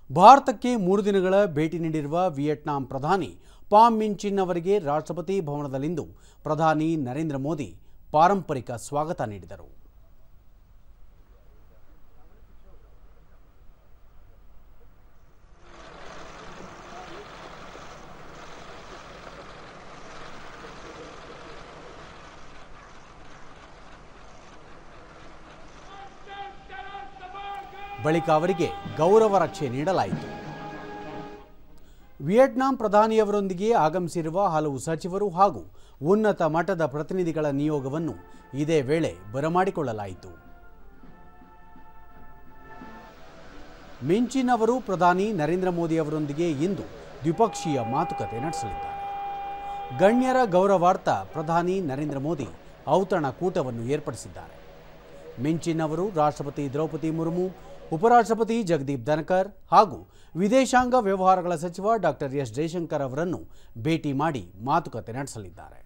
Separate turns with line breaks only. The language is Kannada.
ಭಾರತಕ್ಕೆ 3 ದಿನಗಳ ಭೇಟಿ ನೀಡಿರುವ ವಿಯೆಟ್ನಾಂ ಪ್ರಧಾನಿ ಫಾಮ್ ಮಿನ್ ಚಿನ್ ಅವರಿಗೆ ರಾಷ್ಟ್ರಪತಿ ಭವನದಲ್ಲಿಂದು ಪ್ರಧಾನಿ ನರೇಂದ್ರ ಮೋದಿ ಪಾರಂಪರಿಕ ಸ್ವಾಗತ ನೀಡಿದರು. ಬಳಿಕ ಅವರಿಗೆ ಗೌರವ ರಕ್ಷೆ ನೀಡಲಾಯಿತು. ವಿಯೆಟ್ನಾಂ ಪ್ರಧಾನಿಯವರೊಂದಿಗೆ ಆಗಮಿಸಿರುವ ಹಲವು ಸಚಿವರು ಹಾಗೂ ಉನ್ನತ ಮಟ್ಟದ ಪ್ರತಿನಿಧಿಗಳ ನಿಯೋಗವನ್ನು ಇದೇ ವೇಳೆ ಬರಮಾಡಿಕೊಳ್ಳಲಾಯಿತು. ಮಿನ್ ಚಿನ್ ಅವರು ಪ್ರಧಾನಿ ನರೇಂದ್ರ ಮೋದಿ ಅವರೊಂದಿಗೆ ಇಂದು ದ್ವಿಪಕ್ಷೀಯ ಮಾತುಕತೆ ನಡೆಸಲಿದ್ದಾರೆ. ಗಣ್ಯರ ಗೌರವಾರ್ಥ ಪ್ರಧಾನಿ ನರೇಂದ್ರ ಮೋದಿ ಔತಣಕೂಟವನ್ನು ಏರ್ಪಡಿಸಿದ್ದಾರೆ. ಮಿನ್ ಚಿನ್ ಅವರು ರಾಷ್ಟ್ರಪತಿ ದ್ರೌಪದಿ ಮುರ್ಮು, ಉಪರಾಷ್ಟ್ರಪತಿ ಜಗದೀಪ್ ಧನ್ಕರ್ ಹಾಗೂ ವಿದೇಶಾಂಗ ವ್ಯವಹಾರಗಳ ಸಚಿವ ಡಾಕ್ಟರ್ ಎಸ್ ಜಯಶಂಕರ್ ಅವರನ್ನು ಭೇಟಿ ಮಾಡಿ ಮಾತುಕತೆ ನಡೆಸಲಿದ್ದಾರೆ.